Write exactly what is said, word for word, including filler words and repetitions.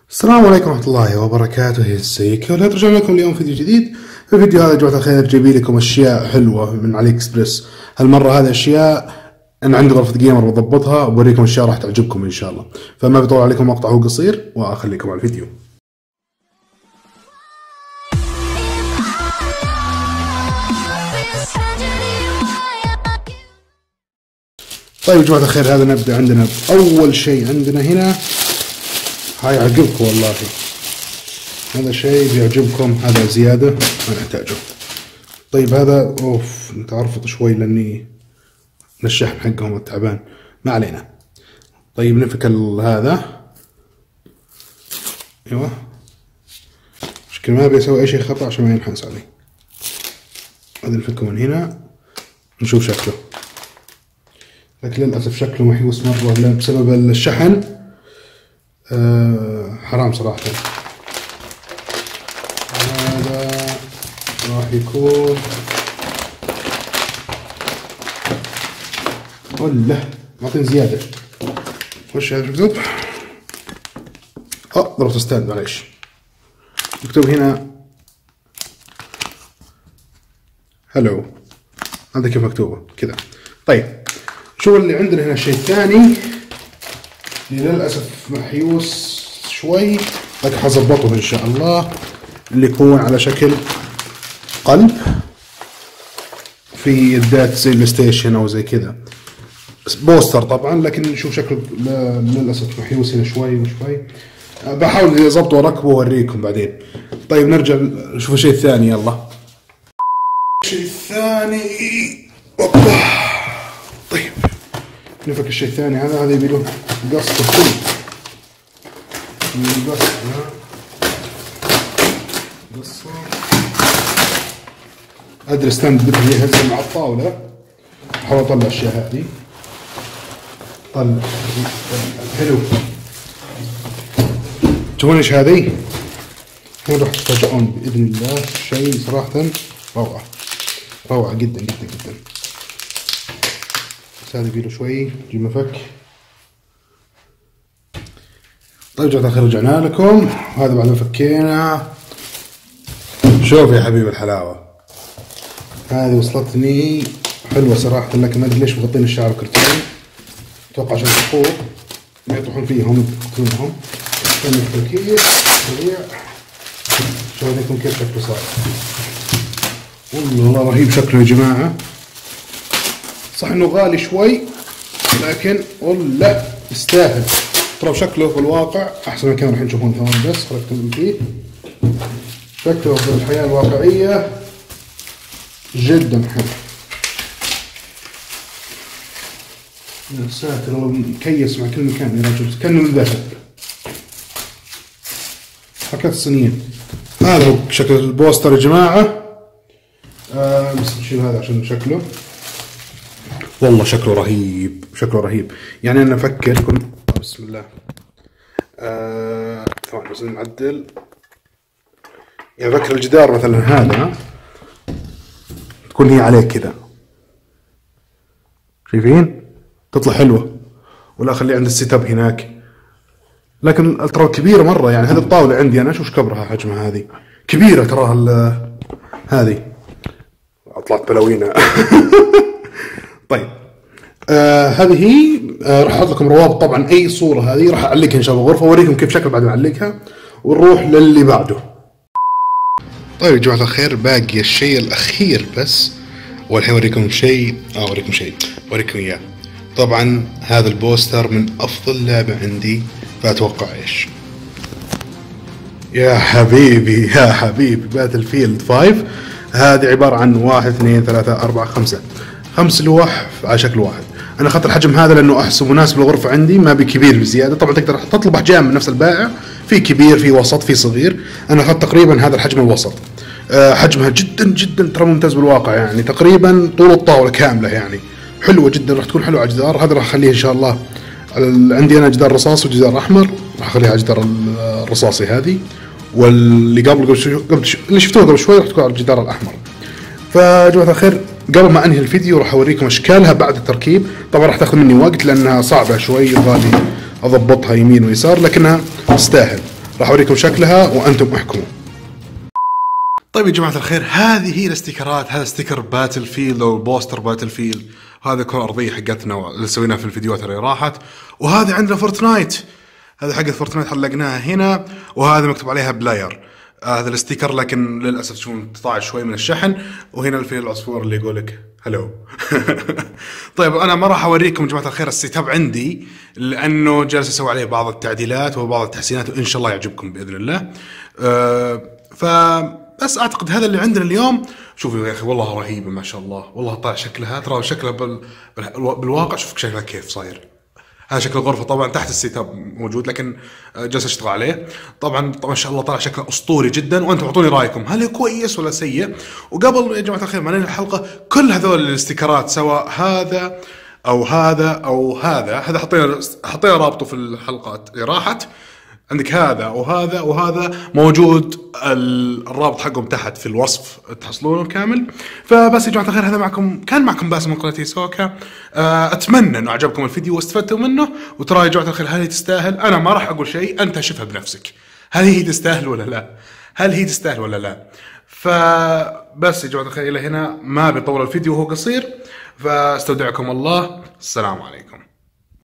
السلام عليكم ورحمة الله وبركاته. ازيكم؟ رجعنا لكم اليوم فيديو جديد. في الفيديو هذا يا جماعة الخير جايبين لكم اشياء حلوة من علي اكسبرس. هالمرة هذه اشياء انا عندي غرفة جيمر بضبطها، وبوريكم اشياء راح تعجبكم ان شاء الله. فما بيطول عليكم مقطع هو قصير، واخليكم على الفيديو. طيب يا جماعة الخير، هذا نبدأ عندنا بأول شيء عندنا هنا. هاي عجبكم والله، هذا شيء بيعجبكم، هذا زيادة ما نحتاجه. طيب هذا اوف متعرفط شوي لاني من الشحن حقهم التعبان، ما علينا. طيب نفك هذا، ايوه مشكلة ما ابي اسوي اي شيء خطأ عشان ما ينحنس علي. هذا نفكه من هنا نشوف شكله، لكن للأسف شكله محيوس مرة بسبب الشحن. أه حرام صراحة. هذا راح يكون ولا معطين زيادة. وش هذا مكتوب؟ اه ضربت ستاند، معليش. مكتوب هنا هلو، هذا كيف مكتوبة كذا. طيب شو اللي عندنا هنا؟ الشيء الثاني اللي للأسف محيوس شوي، لكن حظبطه إن شاء الله، اللي يكون على شكل قلب في يدات زي البلاي ستيشن أو زي كذا، بوستر طبعا، لكن نشوف شكله للأسف محيوس هنا شوي وشوي. بحاول أضبطه وأركبه وأوريكم بعدين. طيب نرجع نشوف الشيء الثاني. يلا الشيء الثاني، أوبا. طيب نفك الشيء الثاني هذا. هذا يبي له قص كل قص قصه. ادري ستاند بدي يهزم مع الطاوله. احاول اطلع الاشياء هذه. طلع حلو. تشوفون ايش هذه؟ هون راح تتفاجئون باذن الله. شيء صراحه روعه روعه جدا جدا جدا. بس هذا يبيله شوي نجيب مفك. طيب جماعة الخير، رجعنا لكم. هذا بعد ما فكينا، شوف يا حبيب الحلاوة، هذه وصلتني حلوة صراحة، لكن ما ادري ليش مغطين الشعر كرتون. اتوقع عشان الصخور ما يطيحون فيهم يكتونهم. استنى التركيز سريع. شوف لكم كيف شكله صار. والله رهيب شكله يا جماعة. صح انه غالي شوي، لكن والله يستاهل. ترى شكله في الواقع احسن من كان راح نشوفون. ثواني بس خرجت فيه. شكله في الحياة الواقعية جدا حلو. يا ساتر والله مكيس مع كل مكان يا رجل، كأنه من ذهب. حركات الصينيين. هذا هو شكل البوستر يا جماعة. آه بس نشيل هذا عشان شكله والله شكله رهيب، شكله رهيب. يعني انا افكر كنت بسم الله. آه... ثواني بس نعدل. يعني افكر الجدار مثلا هذا تكون هي عليه كذا، شايفين؟ تطلع حلوة. ولا اخليه عند السيت اب هناك. لكن ترى كبيرة مرة، يعني هذه الطاولة عندي انا شوف كبرها حجمها، هذه كبيرة تراها. هذه طلعت بلاوينا. طيب آه هذه هي. آه راح احط لكم روابط طبعا، اي صوره هذه راح اعلقها ان شاء الله غرفه، اوريكم كيف شكل بعد ما اعلقها، ونروح للي بعده. طيب يا جماعه الخير، باقي الشيء الاخير بس، والحين اوريكم شيء اه اوريكم شيء اوريكم اياه. طبعا هذا البوستر من افضل لعبه عندي، فاتوقع ايش؟ يا حبيبي يا حبيبي، باتل فيلد خمسة. هذه عباره عن واحد اثنين ثلاثة أربعة خمسة خمس لوح على شكل واحد. انا اخذت الحجم هذا لانه احسه مناسب للغرفه عندي، ما بكبير بزياده. طبعا تقدر تطلب احجام من نفس البائع، في كبير في وسط في صغير. انا اخذت تقريبا هذا الحجم الوسط. أه حجمها جدا جدا ترى ممتاز بالواقع، يعني تقريبا طول الطاوله كامله، يعني حلوه جدا. راح تكون حلوه على الجدار. هذا راح اخليه ان شاء الله. عندي انا جدار رصاصي وجدار احمر، راح اخليها على الجدار الرصاصي هذه، واللي قبل قبل اللي شفتوه قبل شوي راح تكون على الجدار الاحمر. فجماعة الخير، قبل ما انهي الفيديو راح اوريكم اشكالها بعد التركيب. طبعا راح تاخذ مني وقت لانها صعبه شوي، يبغالي اضبطها يمين ويسار، لكنها تستاهل. راح اوريكم شكلها وانتم احكموا. طيب يا جماعة الخير، هذه هي الاستيكرات. هذا ستيكر باتل فيلد او بوستر باتل فيلد، هذا كرة ارضية حقتنا اللي سويناها في الفيديوهات اللي راحت، وهذه عندنا فورتنايت، هذا حق فورتنايت حلقناها هنا، وهذا مكتوب عليها بلاير. هذا الستيكر لكن للاسف تشوفون قطاع شوي من الشحن، وهنا الفيل العصفور اللي يقولك هلو. طيب انا ما راح اوريكم يا جماعه الخير السيت اب عندي، لانه جالس اسوي عليه بعض التعديلات وبعض التحسينات، وان شاء الله يعجبكم باذن الله. أه فبس اعتقد هذا اللي عندنا اليوم. شوفوا يا اخي والله رهيبه ما شاء الله، والله طالع شكلها، ترى شكلها بال... بالواقع شوف شكلها كيف صاير. هذا شكل الغرفة طبعا تحت السيت اب موجود، لكن جالس اشتغل عليه. طبعا طبعا ما شاء الله طلع شكله اسطوري جدا، وانتم اعطوني رايكم هل هو كويس ولا سيء. وقبل يا جماعة الخير ما ننهي الحلقة، كل هذول الاستيكرات سواء هذا او هذا او هذا، هذا حطينا حطينا رابطه في الحلقات اللي راحت. عندك هذا وهذا وهذا موجود الرابط حقهم تحت في الوصف تحصلونه كامل. فبس يا جماعة الخير هذا معكم كان معكم باسم من قناة هيسوكا. اتمنى انه عجبكم الفيديو واستفدتوا منه. وترى يا جماعة الخير هل هي تستاهل؟ انا ما راح اقول شيء، انت شوفها بنفسك هل هي تستاهل ولا لا، هل هي تستاهل ولا لا. فبس يا جماعة الخير الى هنا، ما بيطول الفيديو وهو قصير، فاستودعكم الله، السلام عليكم.